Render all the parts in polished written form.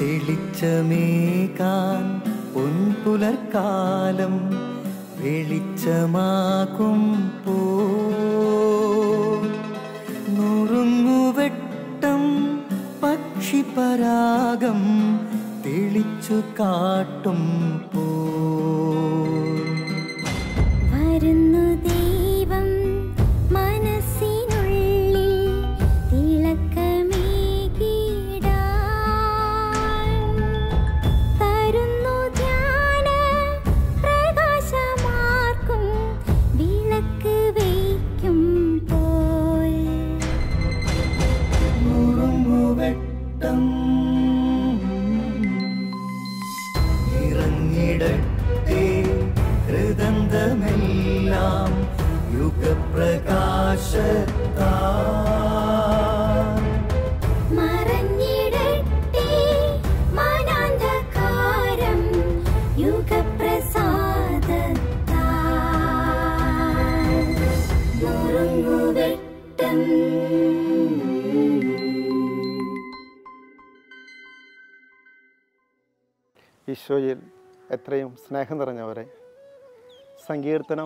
തെളിച്ചമേകാൻ പൊൻപുലർക്കാലം വെളിച്ചമാകുമ്പോ നുറുങ്ങുവെട്ടം പക്ഷിപരാഗം തെളിച്ചു കാട്ടുമ്പോ വരുന്നു ദൈവം മനസ്സിനുള്ളിൽ തിളക്കമേകിടാൻ തരുന്നു ധ്യാന പ്രകാശമാർക്കും വിളക്ക് വയ്ക്കുമ്പോൾ നുറുങ്ങുവെട്ടം ഇറങ്ങിടട്ടെ ഹൃദന്തമെല്ലാം യുഗപ്രകാശത്താൽ മറഞ്ഞിടട്ടെ മനാന്ധകാരം യുഗപ്രസാദത്താൽ നുറുങ്ങുവെട്ടം. ഈശോയിൽ എത്രയും സ്നേഹം നിറഞ്ഞവരെ, സങ്കീർത്തനം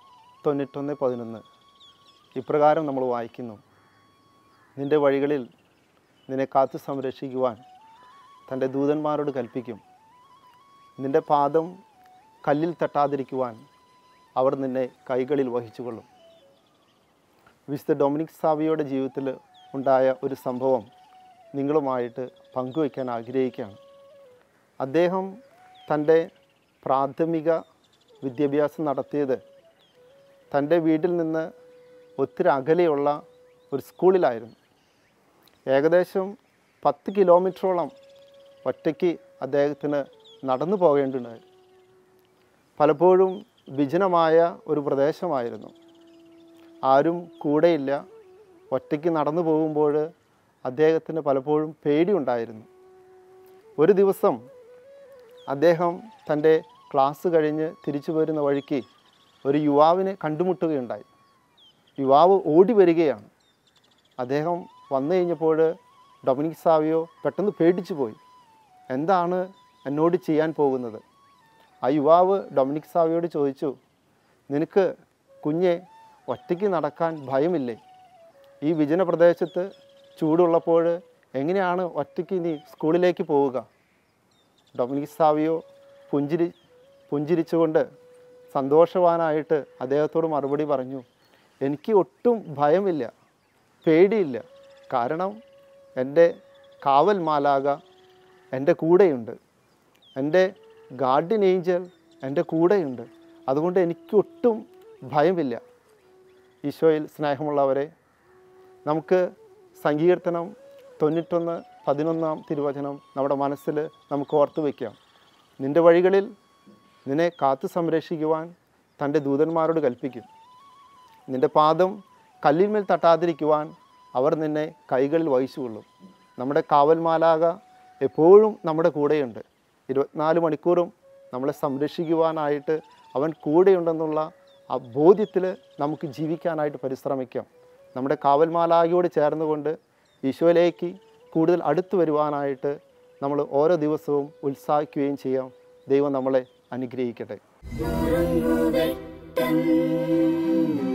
91:11 ഇപ്രകാരം നമ്മൾ വായിക്കുന്നു: നിൻ്റെ വഴികളിൽ നിന്നെ കാത്തു സംരക്ഷിക്കുവാൻ തൻ്റെ ദൂതന്മാരോട് കൽപ്പിക്കും. നിൻ്റെ പാദം കല്ലിൽ തട്ടാതിരിക്കുവാൻ അവർ നിന്നെ കൈകളിൽ വഹിച്ചുകൊള്ളും. വിശുദ്ധ ഡൊമിനിക് സാവിയോയുടെ ജീവിതത്തിൽ ഉണ്ടായ ഒരു സംഭവം നിങ്ങളുമായിട്ട് പങ്കുവയ്ക്കാൻ ആഗ്രഹിക്കുകയാണ്. അദ്ദേഹം തൻ്റെ പ്രാഥമിക വിദ്യാഭ്യാസം നടത്തിയത് തൻ്റെ വീട്ടിൽ നിന്ന് ഒത്തിരി അകലെയുള്ള ഒരു സ്കൂളിലായിരുന്നു. ഏകദേശം 10 കിലോമീറ്ററോളം ഒറ്റയ്ക്ക് അദ്ദേഹത്തിന് നടന്നു പോകേണ്ടതുണ്ടായി. പലപ്പോഴും വിജനമായ ഒരു പ്രദേശമായിരുന്നു. ആരും കൂടെയില്ല. ഒറ്റയ്ക്ക് നടന്നു പോകുമ്പോൾ അദ്ദേഹത്തിന് പലപ്പോഴും പേടിയുണ്ടായിരുന്നു. ഒരു ദിവസം അദ്ദേഹം തൻ്റെ ക്ലാസ് കഴിഞ്ഞ് തിരിച്ചു വരുന്ന വഴിക്ക് ഒരു യുവാവിനെ കണ്ടുമുട്ടുകയുണ്ടായി. യുവാവ് ഓടി വരികയാണ്. അദ്ദേഹം വന്നു കഴിഞ്ഞപ്പോൾ ഡൊമിനിക് സാവിയോ പെട്ടെന്ന് പേടിച്ചു പോയി. എന്താണ് എന്നോട് ചെയ്യാൻ പോകുന്നത്? ആ യുവാവ് ഡൊമിനിക് സാവിയോട് ചോദിച്ചു, നിനക്ക് കുഞ്ഞെ ഒറ്റയ്ക്ക് നടക്കാൻ ഭയമില്ലേ? ഈ വിജന പ്രദേശത്ത് ചൂടുള്ളപ്പോൾ എങ്ങനെയാണ് ഒറ്റയ്ക്ക് നീ സ്കൂളിലേക്ക് പോവുക? ഡൊമിനിക് സാവിയോ പുഞ്ചിരിച്ചുകൊണ്ട് സന്തോഷവാനായിട്ട് അദ്ദേഹത്തോട് മറുപടി പറഞ്ഞു, എനിക്ക് ഒട്ടും ഭയമില്ല, പേടിയില്ല. കാരണം എൻ്റെ കാവൽ മാലാക എൻ്റെ കൂടെയുണ്ട്, എൻ്റെ ഗാർഡിയൻ ഏഞ്ചൽ എൻ്റെ കൂടെയുണ്ട്. അതുകൊണ്ട് എനിക്കൊട്ടും ഭയമില്ല. ഈശോയിൽ സ്നേഹമുള്ളവരെ, നമുക്ക് സങ്കീർത്തനം 91:11 തിരുവചനം നമ്മുടെ മനസ്സിൽ നമുക്ക് ഓർത്തു വയ്ക്കാം. നിൻ്റെ വഴികളിൽ നിന്നെ കാത്തു സംരക്ഷിക്കുവാൻ തൻ്റെ ദൂതന്മാരോട് കൽപ്പിക്കും. നിൻ്റെ പാദം കല്ലിന്മേൽ തട്ടാതിരിക്കുവാൻ അവർ നിന്നെ കൈകളിൽ വഹിച്ചുകൊള്ളും. നമ്മുടെ കാവൽ മാലാക എപ്പോഴും നമ്മുടെ കൂടെയുണ്ട്. 24 മണിക്കൂറും നമ്മളെ സംരക്ഷിക്കുവാനായിട്ട് അവൻ കൂടെയുണ്ടെന്നുള്ള ആ ബോധ്യത്തിൽ നമുക്ക് ജീവിക്കാനായിട്ട് പരിശ്രമിക്കാം. നമ്മുടെ കാവൽ മാലാകയോട് ചേർന്നുകൊണ്ട് ഈശോയിലേക്ക് കൂടുതൽ അടുത്ത് വരുവാനായിട്ട് നമ്മൾ ഓരോ ദിവസവും ഉത്സാഹിക്കുകയും ചെയ്യാം. ദൈവം നമ്മളെ അനുഗ്രഹിക്കട്ടെ.